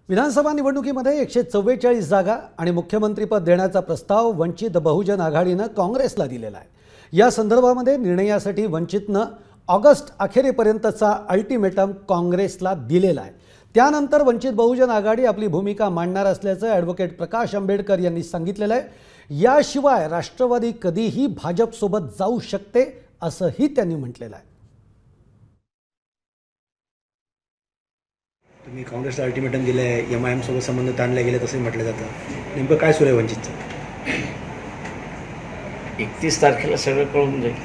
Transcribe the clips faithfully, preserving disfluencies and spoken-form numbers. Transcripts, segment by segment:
विधानसभा निवडणुकीमध्ये एकशे चव्वेचाळीस जागा आणि मुख्यमंत्रीपद देण्याचा प्रस्ताव वंचित बहुजन आघाडीने काँग्रेसला दिलेला आहे। या संदर्भामध्ये निर्णयासाठी वंचितने ऑगस्ट अखेरीपर्यंतचा अल्टिमेटम काँग्रेसला दिलेला आहे। त्यानंतर वंचित बहुजन आघाडी आपली भूमिका मांडणार असल्याचं ॲडव्होकेट प्रकाश आंबेडकर यांनी सांगितलेलं आहे। याशिवाय राष्ट्रवादी कधीही भाजपसोबत जाऊ शकते असंही त्यांनी म्हटलेलं आहे। तुम्ही काँग्रेसला अल्टिमेटम दिलं आहे, एम आय एम सोबत संबंध ताणले गेले तसंही म्हटलं जातं। नेमकं काय सुरू आहे वंचितचं? एकतीस तारखेला सगळं कळून जाईल।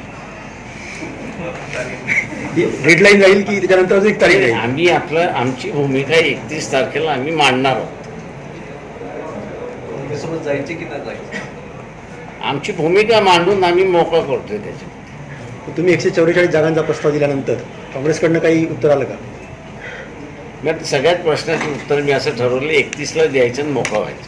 डेडलाईन राहील की त्याच्यानंतर एक तारीख राहील? आम्ही आपलं आमची भूमिका एकतीस तारखेला आम्ही मांडणार आहोत। काँग्रेससोबत जायचे की नाही जायचे आमची भूमिका मांडून आम्ही मोकळं करतोय त्याच्यामध्ये। तुम्ही एकशे चौवेचाळीस जागांचा प्रस्ताव दिल्यानंतर काँग्रेसकडनं काही उत्तर आलं का? मी आता सगळ्यात प्रश्नाचं उत्तर मी असं ठरवलं एकतीसला द्यायचं आणि मोकळं व्हायचं।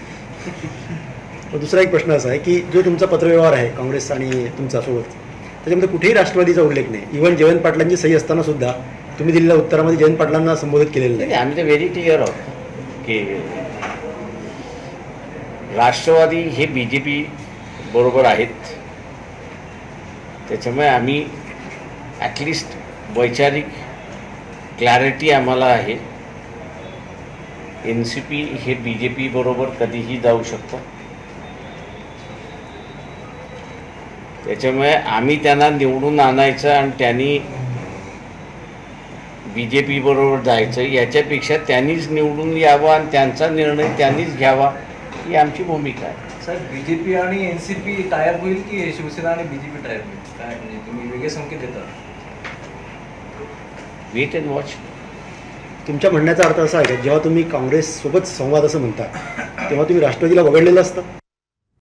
दुसरा एक प्रश्न असा आहे की जो तुमचा पत्रव्यवहार आहे काँग्रेस आणि तुमचा सोबत, त्याच्यामध्ये कुठेही राष्ट्रवादीचा उल्लेख नाही। इव्हन जयंत पाटलांची सही असताना सुद्धा तुम्ही दिलेल्या उत्तरामध्ये जयंत पाटलांना संबोधित केलेलं नाही। आम्ही तर व्हेरी क्लिअर आहोत की राष्ट्रवादी हे बी जे पी बरोबर आहेत, त्याच्यामुळे आम्ही ॲटलिस्ट वैचारिक क्लॅरिटी आम्हाला आहे। एन सी पी हे बी जे पी बरोबर कधीही जाऊ शकतं, त्याच्यामुळे आम्ही त्यांना निवडून आणायचं आणि त्यांनी बी जे पी बरोबर जायचं याच्यापेक्षा त्यांनीच निवडून यावं आणि त्यांचा निर्णय त्यांनीच घ्यावा ही आमची भूमिका आहे। Sir, BJP and N C P tie up होईल की शिवसेना आणि बीजेपी टायअप होईल? काय म्हणजे तुम्ही वेगळे संकेत देता? Wait and watch. तुमच्या म्हणण्याचा अर्थ असा आहे की जेव्हा तुम्ही काँग्रेस सोबत संवाद असं म्हणता तेव्हा तुम्ही राष्ट्रवादीला वगळलेलं असतं?